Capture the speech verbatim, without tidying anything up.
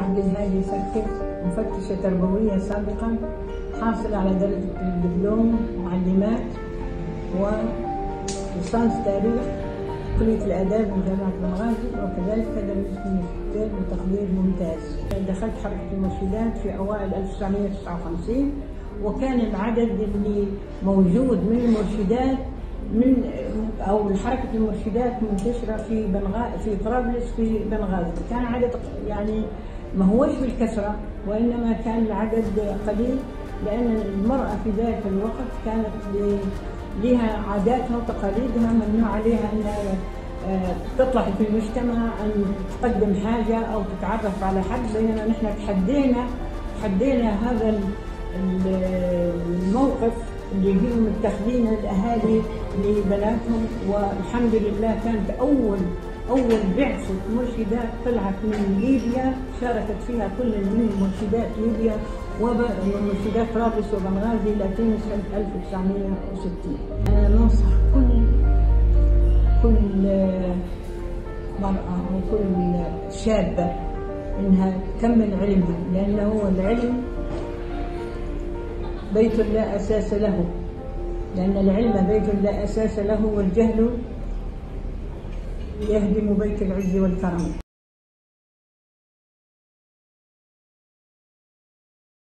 عبد الهادي سكر، مفتشة تربوية سابقا، حاصلة على درجة الدبلوم معلمات وليسانس تاريخ كلية الآداب من جامعة بنغازي، وكذلك تدرست ماجستير بتقدير ممتاز. دخلت حركة المرشدات في أوائل ألف وتسعمائة وتسعة وخمسين، وكان العدد اللي موجود من المرشدات من أو حركة المرشدات منتشرة في بنغازي في طرابلس في بنغازي، كان عدد يعني ما هوش بالكثرة، وإنما كان العدد قليل، لأن المرأة في ذلك الوقت كانت لها عاداتها وتقاليدها، ممنوع عليها أنها تطلع في المجتمع، أن تقدم حاجة أو تتعرف على حد، بينما نحن تحدينا تحدينا هذا الموقف اللي هم متخذينه الأهالي لبناتهم، والحمد لله كانت أول أول بعثة مرشدات طلعت من ليبيا، شاركت فيها كل من مرشدات ليبيا ومرشدات طرابلس وبنغازي لاتين سنة ألف وتسعمائة وستين. أنا ننصح كل كل مرأة وكل شابة إنها تكمل علمها، لأنه العلم بيت لا أساس له، لأن العلم بيت لا أساس له، والجهل يهدم بيت العز والكرم.